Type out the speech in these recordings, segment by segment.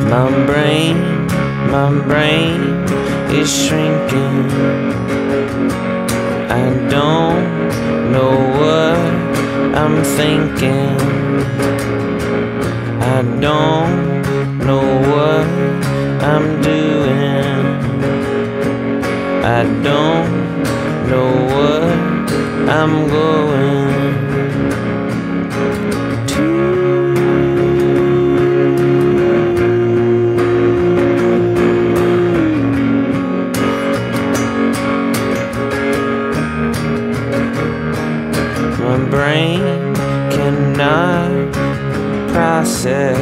My brain is shrinking. I don't know what I'm thinking. I don't know what I'm doing. I don't know what I'm going to. My brain cannot process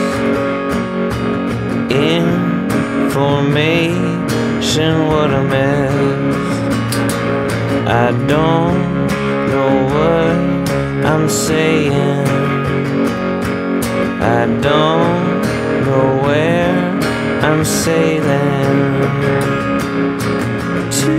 information. What a mess. I don't know what I'm saying. I don't know where I'm sailing to.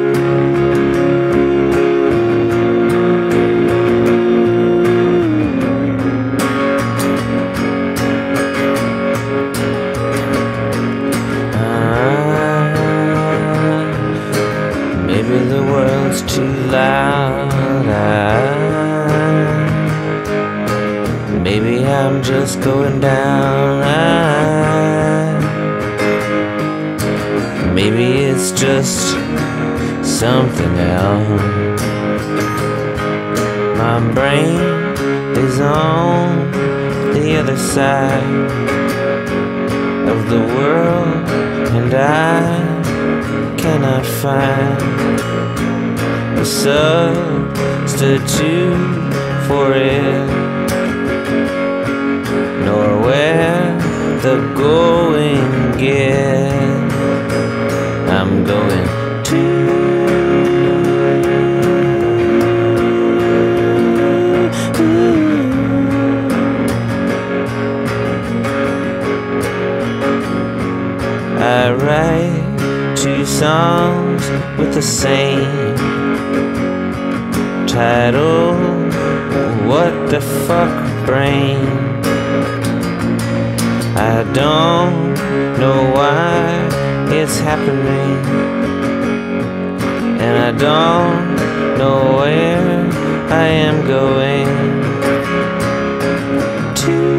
Maybe the world's too loud. Maybe I'm just going down. Maybe it's just something else. My brain is on the other side of the world, and I cannot find a substitute for it, nor where the going gets. I'm going to. I write 2 songs with the same title. What the fuck, brain? I don't know why it's happening, and I don't know where I am going to.